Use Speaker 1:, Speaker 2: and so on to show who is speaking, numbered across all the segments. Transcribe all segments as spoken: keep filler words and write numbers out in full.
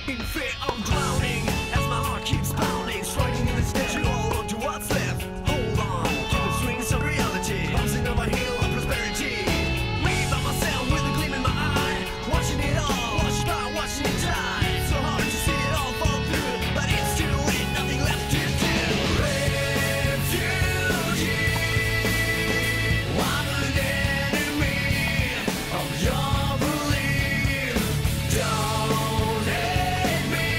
Speaker 1: In fear of drowning, as my heart keeps pounding, striking in the schedule, hold on to what's left. Hold on to the strings of reality, bouncing on my heel of prosperity. Me by myself with a gleam in my eye, watching it all, watched by watching it die. So hard to see it all fall through, but it's too late, nothing left to do. Refugee, I'm an enemy of your belief. Don't hate me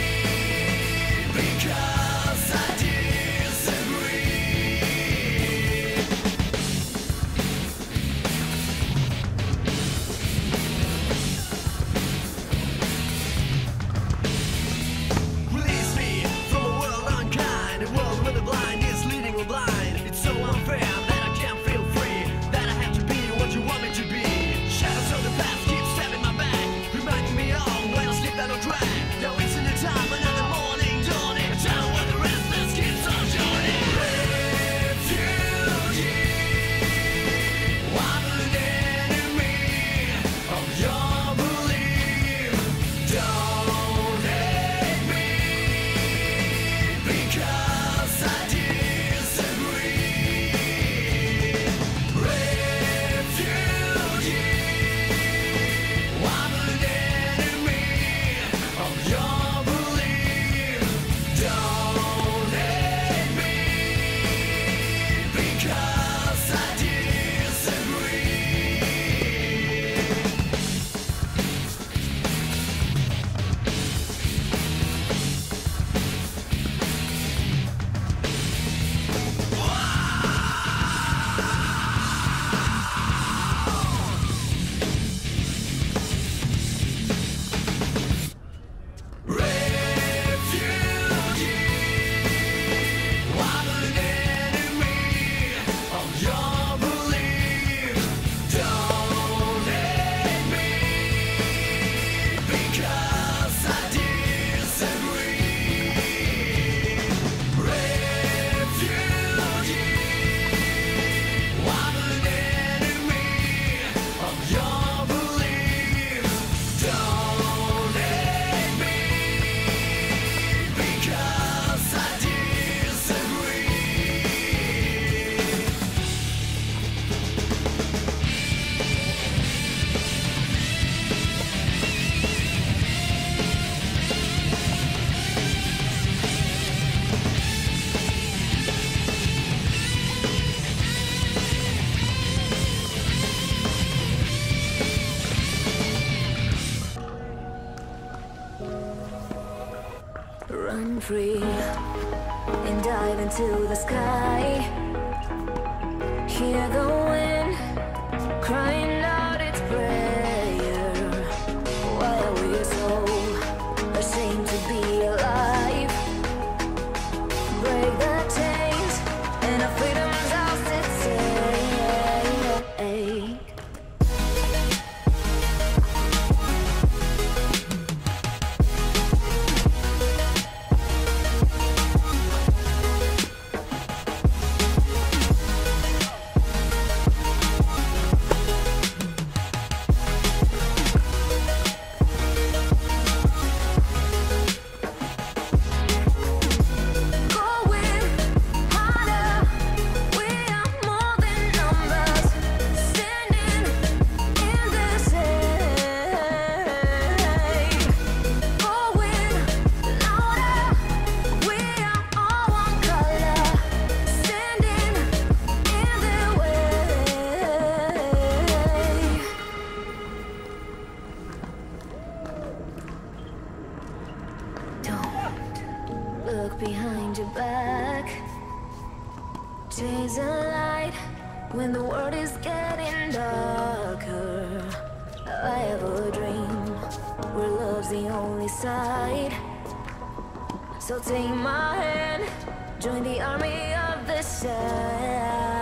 Speaker 1: because I disagree. Release me from a world unkind, a world where the blind is leading the blind. It's so unfair that I can't feel free, that I have to be what you want me to be. Shadows of the past keep stabbing my back, reminding me of when I sleep down on track. Now it's in the time, another morning dawning, a town where the restless keeps on joining. Refugee, I'm an enemy of your belief. Don't hate me because I disagree. Refugee, I'm an enemy of your belief. Don't hate me because I disagree. Refugee, I'm an enemy of your belief. Don't hate me because I disagree. Refugee, I'm an enemy of your belief. Don't hate me because I disagree.
Speaker 2: Run free and dive into the sky. Hear the wind crying out its prayer. Why are we so ashamed to be alive? Break the chains and our freedom's ours to take. Look behind your back. Chase a light when the world is getting darker. I have a dream where love's the only side. So take my hand, join the army of the shadows.